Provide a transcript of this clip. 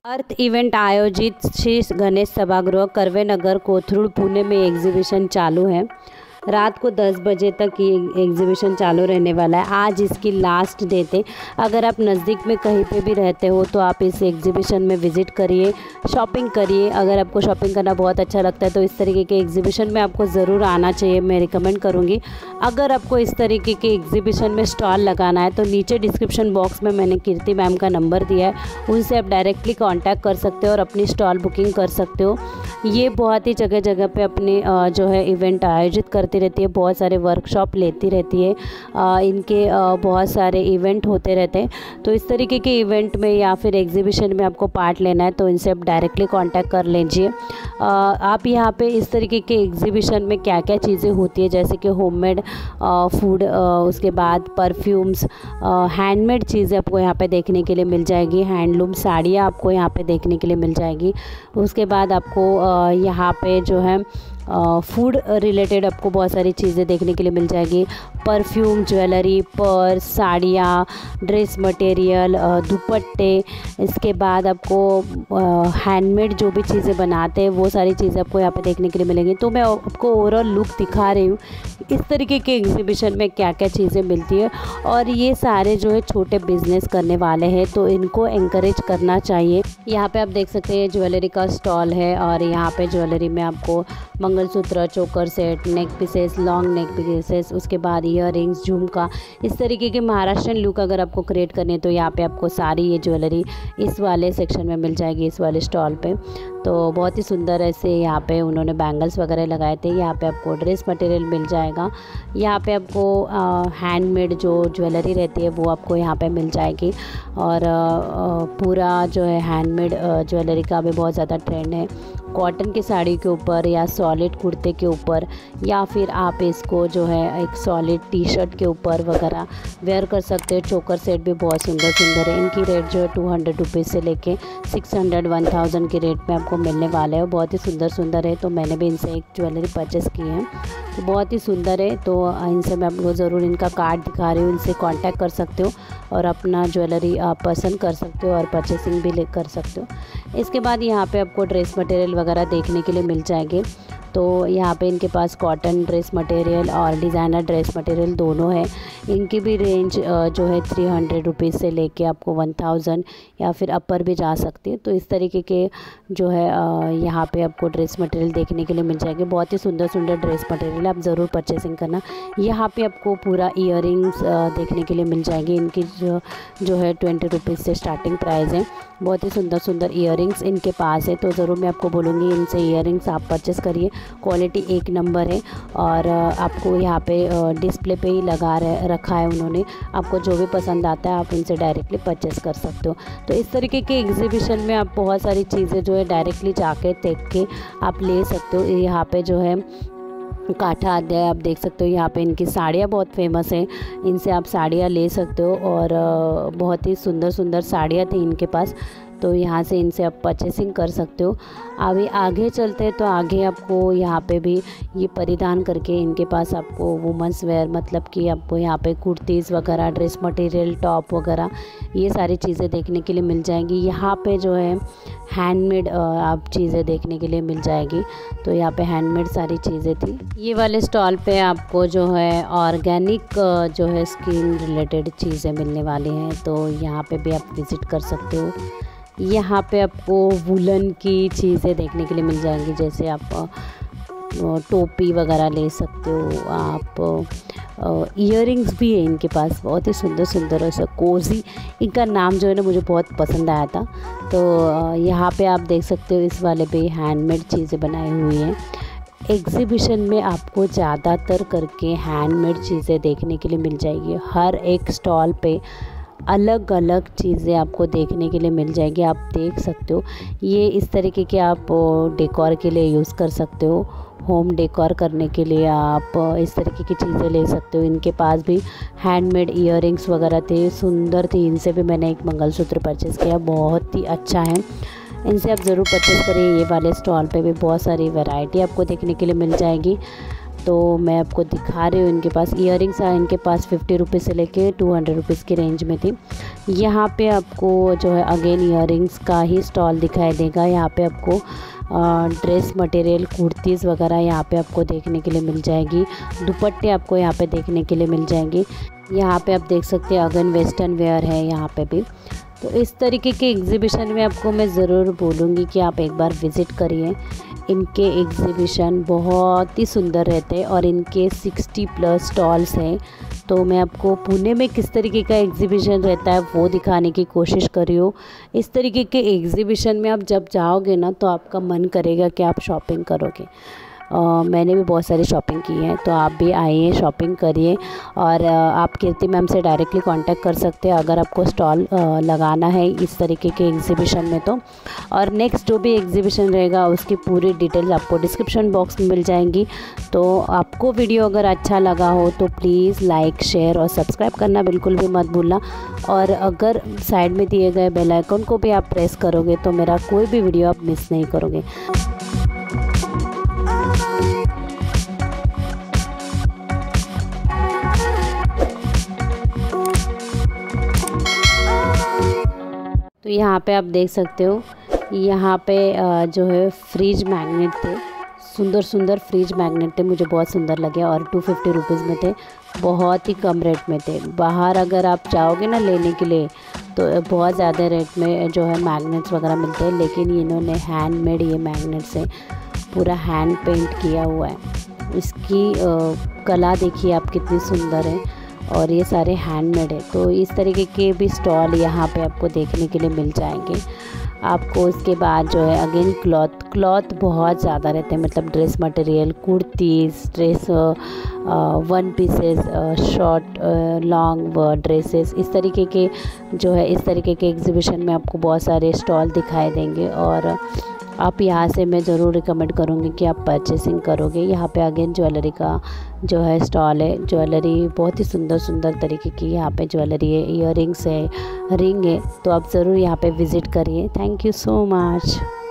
अर्थ event आयोजित श्री गणेश सभागृह curve नगर कोथरूड पुणे में एग्जीबिशन चालू है। रात को 10 बजे तक ये एग्जीबिशन चालू रहने वाला है। आज इसकी लास्ट डेट है। अगर आप नज़दीक में कहीं पे भी रहते हो तो आप इस एग्जीबिशन में विज़िट करिए, शॉपिंग करिए। अगर आपको शॉपिंग करना बहुत अच्छा लगता है तो इस तरीके के एग्जीबिशन में आपको ज़रूर आना चाहिए, मैं रिकमेंड करूँगी। अगर आपको इस तरीके के एग्जीबिशन में स्टॉल लगाना है तो नीचे डिस्क्रिप्शन बॉक्स में मैंने कीर्ति मैम का नंबर दिया है, उनसे आप डायरेक्टली कॉन्टैक्ट कर सकते हो और अपनी स्टॉल बुकिंग कर सकते हो। ये बहुत ही जगह जगह पे अपने जो है इवेंट आयोजित करती रहती है, बहुत सारे वर्कशॉप लेती रहती है। इनके बहुत सारे इवेंट होते रहते हैं। तो इस तरीके के इवेंट में या फिर एग्जीबिशन में आपको पार्ट लेना है तो इनसे आप डायरेक्टली कांटेक्ट कर लीजिए। आप यहाँ पे इस तरीके के एग्जीबिशन में क्या क्या चीज़ें होती है, जैसे कि होममेड फूड, उसके बाद परफ्यूम्स, हैंडमेड चीज़ें आपको यहाँ पे देखने के लिए मिल जाएगी। हैंडलूम साड़ियाँ आपको यहाँ पे देखने के लिए मिल जाएगी। उसके बाद आपको यहाँ पे जो है फूड रिलेटेड आपको बहुत सारी चीज़ें देखने के लिए मिल जाएगी। परफ्यूम, ज्वेलरी, पर्स, साड़ियाँ, ड्रेस मटेरियल, दुपट्टे। इसके बाद आपको हैंडमेड जो भी चीज़ें बनाते हैं वो सारी चीज़ें आपको यहाँ पे देखने के लिए मिलेंगी। तो मैं आपको ओवरऑल लुक दिखा रही हूँ इस तरीके के एग्जीबिशन में क्या क्या चीज़ें मिलती है। और ये सारे जो है छोटे बिजनेस करने वाले हैं तो इनको एनकरेज करना चाहिए। यहाँ पे आप देख सकते हैं ज्वेलरी का स्टॉल है और यहाँ पे ज्वेलरी में आपको mangalsutra, choker set, neck pieces, long neck pieces, उसके बाद ईयररिंग्स, झुमका, इस तरीके के महाराष्ट्रियन लुक अगर आपको क्रिएट करनी है तो यहाँ पे आपको सारी ये ज्वेलरी इस वाले सेक्शन में मिल जाएगी, इस वाले स्टॉल पे। तो बहुत ही सुंदर ऐसे यहाँ पे उन्होंने बैंगल्स वगैरह लगाए थे। यहाँ पे आपको ड्रेस मटेरियल मिल जाएगा। यहाँ पे आपको हैंडमेड जो ज्वेलरी रहती है वो आपको यहाँ पे मिल जाएगी। और पूरा जो है हैंडमेड ज्वेलरी का भी बहुत ज़्यादा ट्रेंड है। कॉटन की साड़ी के ऊपर या सॉलिड कुर्ते के ऊपर, या फिर आप इसको जो है एक सॉलिड टी शर्ट के ऊपर वगैरह वेयर कर सकते हो। चोकर सेट भी बहुत सुंदर सुंदर है। इनकी रेट जो है 200 रुपीज़ से लेके 600 1000 के रेट में आपको मिलने वाले हैं। बहुत ही सुंदर सुंदर है। तो मैंने भी इनसे एक ज्वेलरी परचेज़ की है, तो बहुत ही सुंदर है। तो इनसे मैं आपको ज़रूर इनका कार्ड दिखा रही हूँ, इनसे कांटेक्ट कर सकते हो और अपना ज्वेलरी आप पसंद कर सकते हो और परचेसिंग भी कर सकते हो। इसके बाद यहाँ पे आपको ड्रेस मटेरियल वगैरह देखने के लिए मिल जाएंगे। तो यहाँ पे इनके पास कॉटन ड्रेस मटेरियल और डिज़ाइनर ड्रेस मटेरियल दोनों है। इनकी भी रेंज जो है 300 रुपीज़ से लेके आपको 1000 या फिर अपर भी जा सकती है। तो इस तरीके के जो है यहाँ पे आपको ड्रेस मटेरियल देखने के लिए मिल जाएगी। बहुत ही सुंदर सुंदर ड्रेस मटेरियल, आप ज़रूर परचेसिंग करना। यहाँ पे आपको पूरा ईयरिंग्स देखने के लिए मिल जाएगी। इनकी जो है 20 रुपीज़ से स्टार्टिंग प्राइस है। बहुत ही सुंदर सुंदर ईयरिंग्स इनके पास है। तो ज़रूर मैं आपको बोलूँगी इनसे ईयरिंग्स आप परचेस करिए, क्वालिटी एक नंबर है। और आपको यहाँ पे डिस्प्ले पे ही रखा है उन्होंने। आपको जो भी पसंद आता है आप इनसे डायरेक्टली परचेस कर सकते हो। तो इस तरीके के एग्जीबिशन में आप बहुत सारी चीज़ें जो है डायरेक्टली जाके देख के आप ले सकते हो। यहाँ पे जो है काठा अध्याय आप देख सकते हो। यहाँ पे इनकी साड़ियाँ बहुत फेमस हैं, इनसे आप साड़ियाँ ले सकते हो। और बहुत ही सुंदर सुंदर साड़ियाँ थी इनके पास, तो यहाँ से इनसे आप परचेसिंग कर सकते हो। अभी आगे चलते हैं तो आगे आपको यहाँ पे भी ये परिधान करके इनके पास आपको वुमेंस वेयर, मतलब कि आपको यहाँ पे कुर्तीज़ वगैरह, ड्रेस मटेरियल, टॉप वगैरह, ये सारी चीज़ें देखने के लिए मिल जाएंगी। यहाँ पे जो है हैंडमेड आप चीज़ें देखने के लिए मिल जाएगी। तो यहाँ पे हैंडमेड सारी चीज़ें थी। ये वाले स्टॉल पे आपको जो है ऑर्गेनिक जो है स्किन रिलेटेड चीज़ें मिलने वाली हैं, तो यहाँ पे भी आप विज़िट कर सकते हो। यहाँ पे आपको वुलन की चीज़ें देखने के लिए मिल जाएंगी, जैसे आप टोपी वगैरह ले सकते हो। आप ईयरिंग्स भी है इनके पास, बहुत ही सुंदर सुंदर ऐसा कोजी, इनका नाम जो है ना मुझे बहुत पसंद आया था। तो यहाँ पे आप देख सकते हो इस वाले पे हैंडमेड चीज़ें बनाई हुई हैं। एग्जीबिशन में आपको ज़्यादातर करके हैंडमेड चीज़ें देखने के लिए मिल जाएगी। हर एक स्टॉल पे अलग अलग चीज़ें आपको देखने के लिए मिल जाएगी। आप देख सकते हो ये इस तरीके के आप डेकोर के लिए यूज़ कर सकते हो। होम डेकोर करने के लिए आप इस तरीके की चीज़ें ले सकते हो। इनके पास भी हैंडमेड ईयरिंग्स वगैरह थे, सुंदर थी। इनसे भी मैंने एक मंगलसूत्र परचेज़ किया, बहुत ही अच्छा है। इनसे आप ज़रूर परचेज़ करिए। ये वाले स्टॉल पे भी बहुत सारी वैरायटी आपको देखने के लिए मिल जाएगी। तो मैं आपको दिखा रही हूँ। इनके पास इयररिंग्स है, इनके पास 50 रुपीज़ से लेके 200 रुपीज़ की रेंज में थी। यहाँ पे आपको जो है अगेन इयररिंग्स का ही स्टॉल दिखाई देगा। यहाँ पे आपको ड्रेस मटेरियल, कुर्तीज़ वगैरह यहाँ पे आपको देखने के लिए मिल जाएगी। दुपट्टे आपको यहाँ पे देखने के लिए मिल जाएंगे। यहाँ पे आप देख सकते हैं अगेन वेस्टर्न वेयर है यहाँ पे भी। तो इस तरीके के एग्ज़िबिशन में आपको मैं ज़रूर बोलूँगी कि आप एक बार विज़िट करिए। इनके एग्ज़िबिशन बहुत ही सुंदर रहते हैं और इनके 60+ स्टॉल्स हैं। तो मैं आपको पुणे में किस तरीके का एग्ज़िबिशन रहता है वो दिखाने की कोशिश कर रही हूँ। इस तरीके के एग्ज़िबिशन में आप जब जाओगे ना तो आपका मन करेगा कि आप शॉपिंग करोगे। मैंने भी बहुत सारी शॉपिंग की है, तो आप भी आइए, शॉपिंग करिए। और आप कीर्ति मैम से डायरेक्टली कांटेक्ट कर सकते हैं अगर आपको स्टॉल लगाना है इस तरीके के एग्ज़िबिशन में तो। और नेक्स्ट जो भी एग्ज़िबिशन रहेगा उसकी पूरी डिटेल्स आपको डिस्क्रिप्शन बॉक्स में मिल जाएंगी। तो आपको वीडियो अगर अच्छा लगा हो तो प्लीज़ लाइक, शेयर और सब्सक्राइब करना बिल्कुल भी मत भूलना। और अगर साइड में दिए गए बेल आइकन को भी आप प्रेस करोगे तो मेरा कोई भी वीडियो आप मिस नहीं करोगे। तो यहाँ पे आप देख सकते हो, यहाँ पे जो है फ्रिज मैग्नेट थे, सुंदर सुंदर फ्रिज मैग्नेट थे, मुझे बहुत सुंदर लगे और 250 रुपीज़ में थे, बहुत ही कम रेट में थे। बाहर अगर आप जाओगे ना लेने के लिए तो बहुत ज़्यादा रेट में जो है मैग्नेट्स वगैरह मिलते हैं, लेकिन इन्होंने हैंडमेड ये मैग्नेट्स हैं, पूरा हैंड पेंट किया हुआ है। इसकी कला देखिए आप कितनी सुंदर है और ये सारे हैंडमेड है। तो इस तरीके के भी स्टॉल यहाँ पे आपको देखने के लिए मिल जाएंगे आपको। उसके बाद जो है अगेन क्लॉथ बहुत ज़्यादा रहते हैं, मतलब dress material, kurtis, dress, one pieces, short long dresses, इस तरीके के जो है इस तरीके के एग्ज़िबिशन में आपको बहुत सारे स्टॉल दिखाई देंगे। और आप यहाँ से मैं ज़रूर रिकमेंड करूँगी कि आप परचेसिंग करोगे। यहाँ पे अगेन ज्वेलरी का जो है स्टॉल है, ज्वेलरी बहुत ही सुंदर सुंदर तरीके की यहाँ पे ज्वेलरी है, इयररिंग्स है, रिंग है। तो आप ज़रूर यहाँ पे विज़िट करिए। Thank you so much.